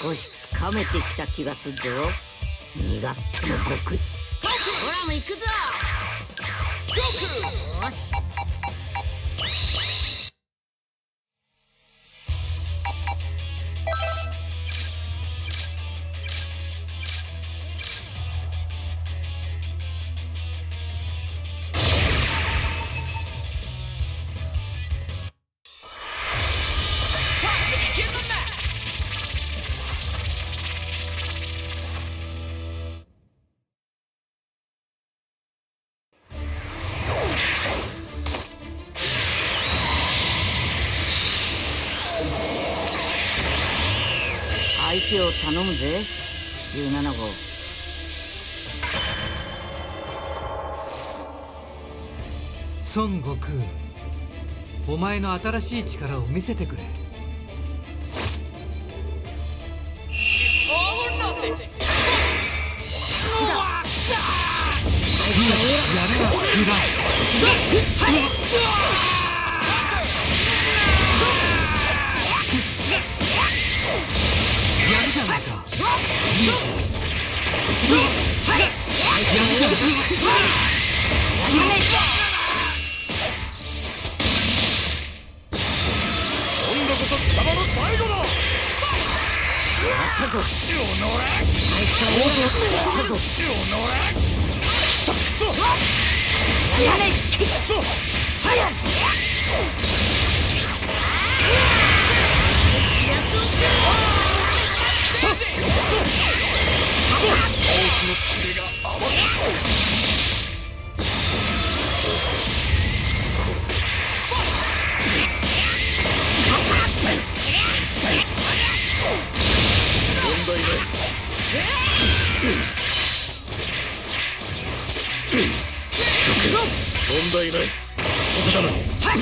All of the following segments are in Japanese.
少しつかめてきた気がするぞ。身勝手な僕。ほらもう行くぞ。よし。相手を頼むぜ、17号。 孫悟空、お前の新しい力を見せてくれ。やるな、空欄。やるじゃないか。いいぞ。やるじゃないか。 今度こそ貴様の最後だ。やったぞ。 ったぞ。きたくそ。 やれ。 くそ。 はや。 問題ない。そこだな。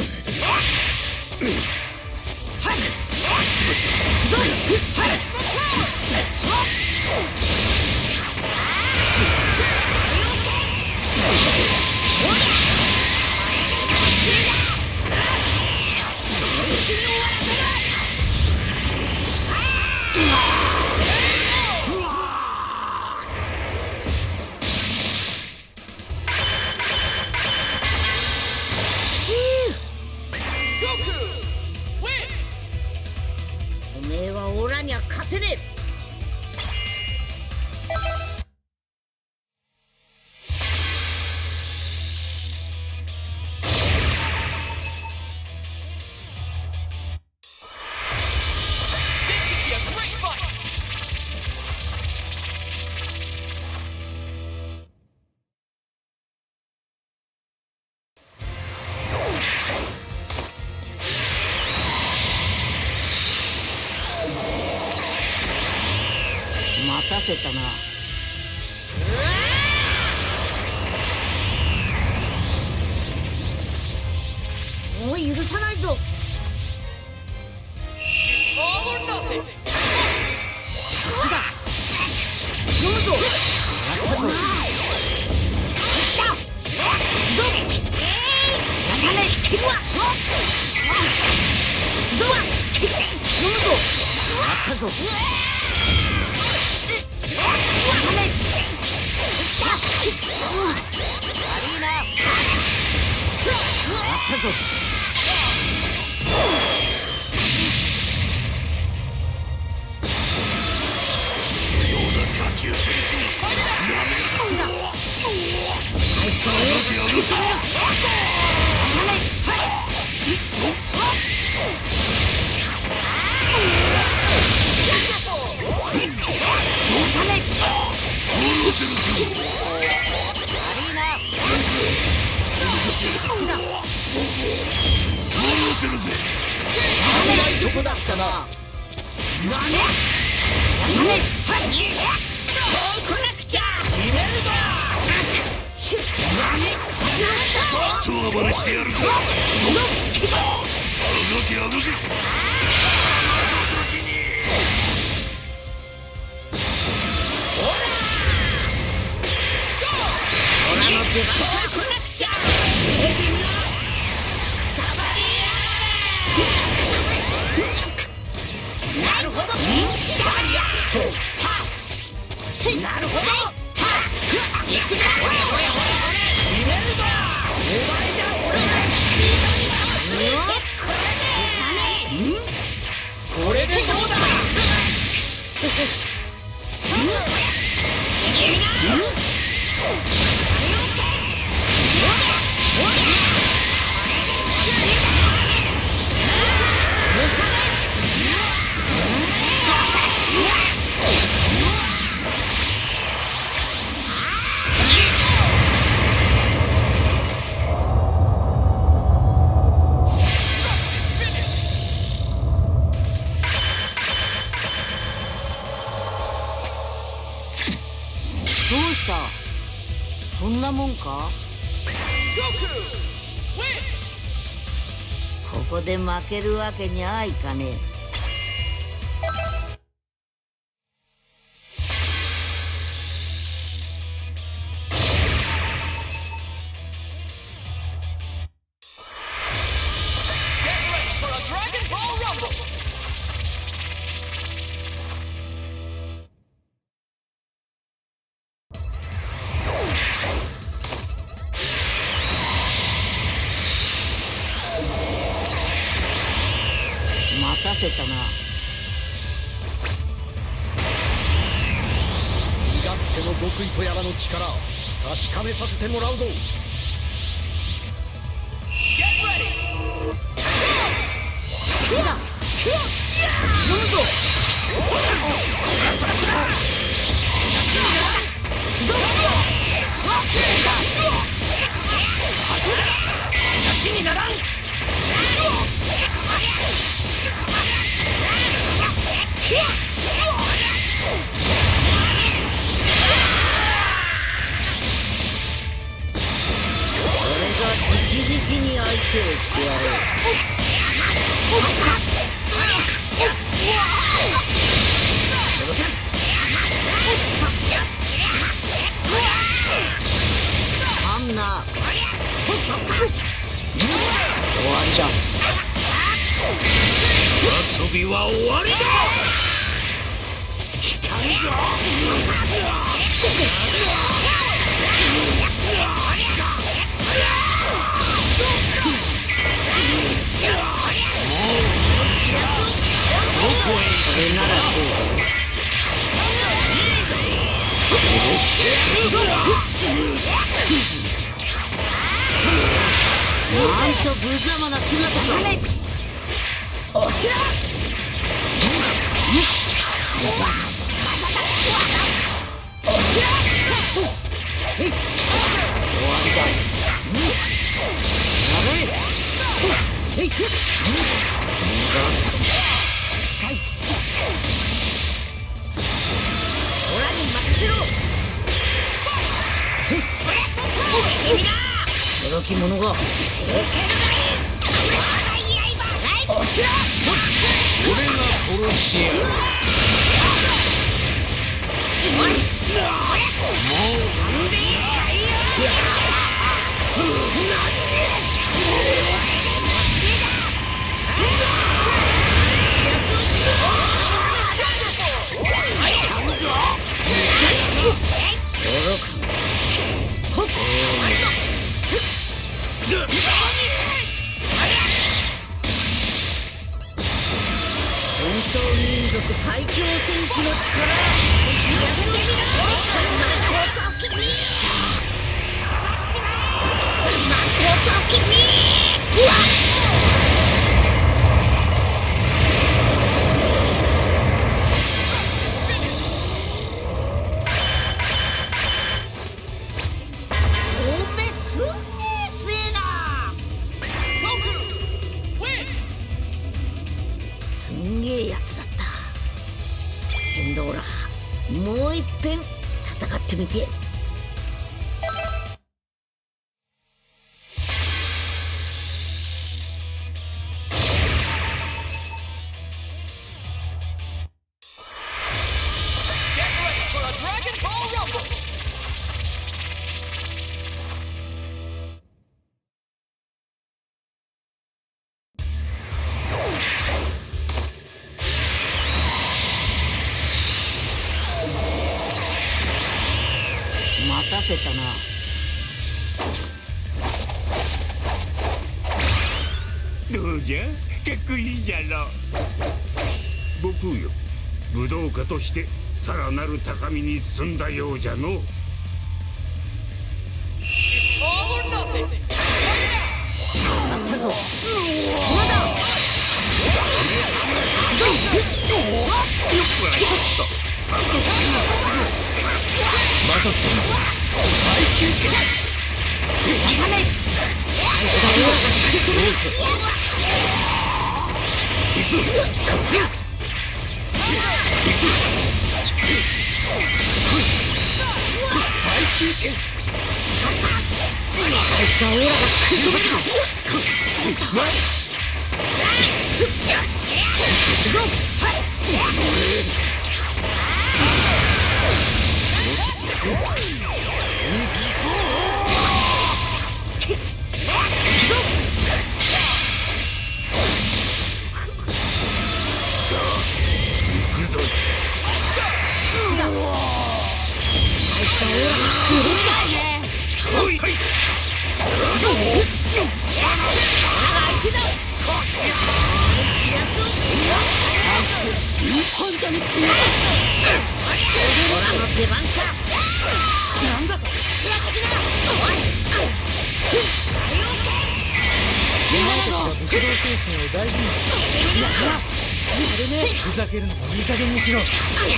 おめえはオラには勝てねえ。待たせたな。もう許さないぞ。頼むぞ。やったぞ。よした。どう。やさない引けるわ。どう。頼むぞ。やったぞ。どこだったな。何？そうこなくちゃ。決めるぞ。 人暴れしてやるか。動き動き。 そうこなくちゃ。なるほど。 これでどうだ。 どうした？そんなもんか？ここで負けるわけにはいかねえ。待たせたな。 身勝手の極意とやらの力確かめさせてもらうぞ。 直々に相手をしてやろう。あんな終わりだ。 遊びは終わりだ。聞かんぞ。 これならどうだ。なんと無様な姿だ。 こちら。 終わりだ。やれ。 使い切っちゃった。オラに任せろ。 驚き者が。 こちら。 俺が殺してやる。 戦闘民族最強戦士の力。 おめすんげえ強えな。 すんげえやつだった。けんどほら、もう一遍戦ってみて。 待たせたな。 どうじゃ、かっこいいじゃろ。悟空よ、武道家としてさらなる高みに進んだようじゃの。 やったぞ。まだ。 待たせたな。 配球か。せやめ。どうした。行くぞ。勝ちや。行くぞ。配球権。あいつはオーラが食い止めた。本当に強い。俺の出番か。なんだと。つらすぎな。よし。 お前たちは武士道精神を大事にして。やるね。ふざけるのもいい加減にしろ。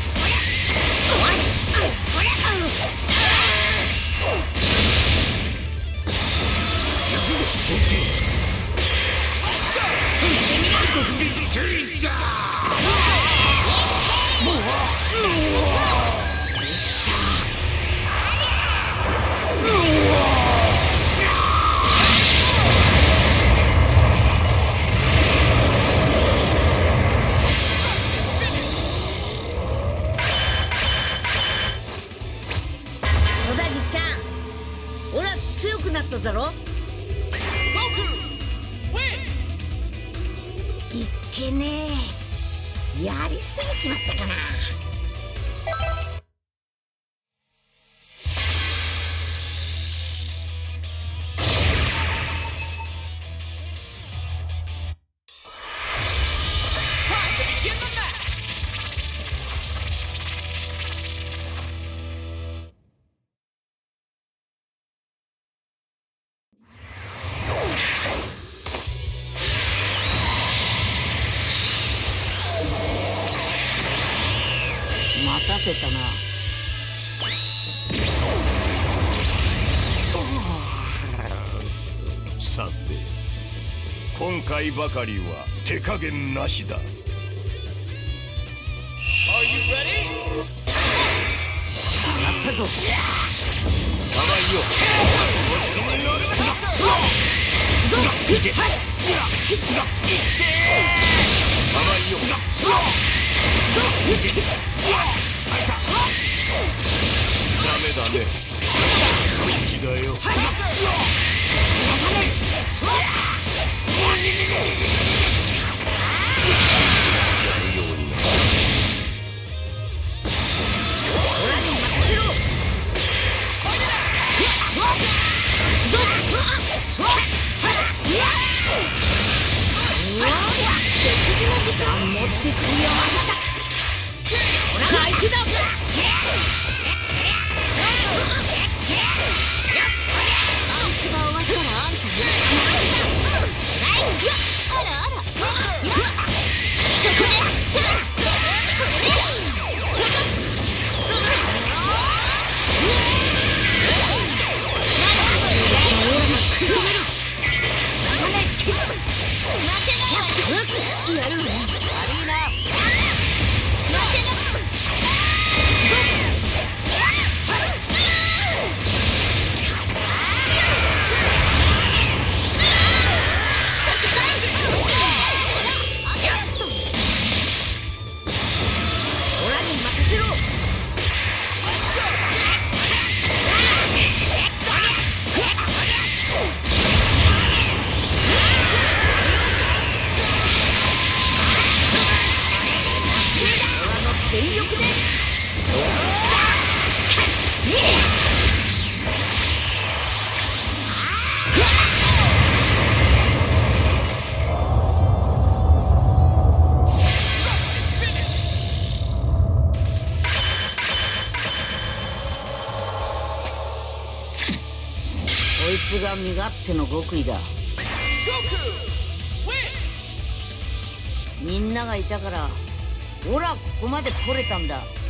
野田じちゃん、俺は強くなっただろ。いっけねえ。やりすぎちまったかな。待たせたな。 さて、今回ばかりは手加減なしだ。 やったぞ。 甘いよ。星に乗るな。いけ。甘いよ。いけ。ダメだね。こっちだよ。 いつが身勝手の極意だ。みんながいたからオラここまで来れたんだ。